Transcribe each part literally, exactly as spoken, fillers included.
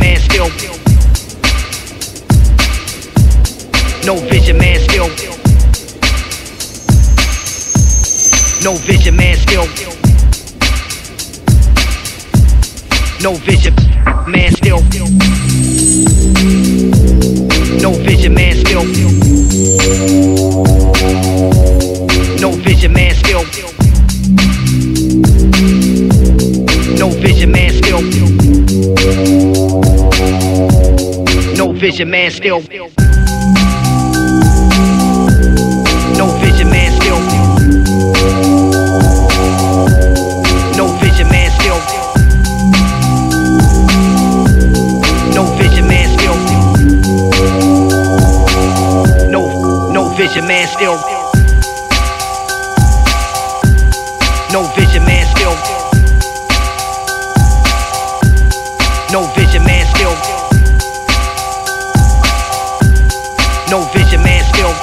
man still. No vision man still. No vision man still. No vision man still. No vision man still. No vision man still. No vision man still. No vision man still. No vision man still. No vision man still. No vision man still. No, no vision man still. No vision man still. No vision man still. No vision man still.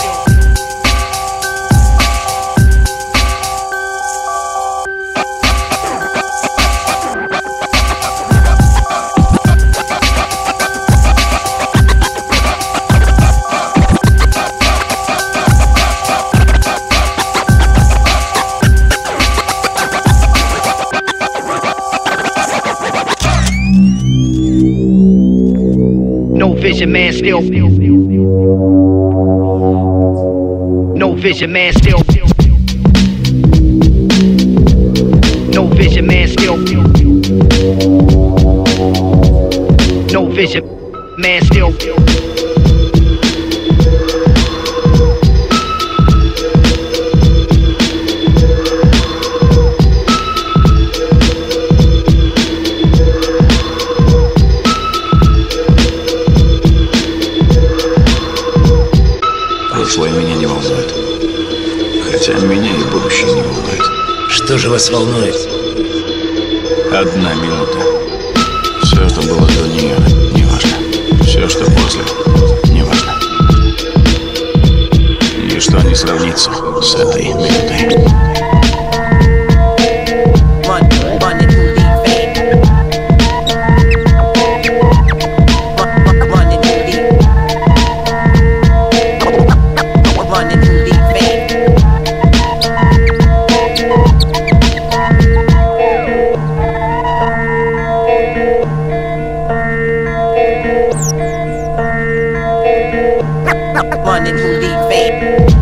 No vision man still. No vision man still. No vision man still. No vision man still. Прошлое меня не волнует. Хотя меня и будущее не волнует. Что же вас волнует? Одна минута. Все, что было до нее, не важно. Все, что после, не важно. Ничто не сравнится с этой минутой. Running through the fame.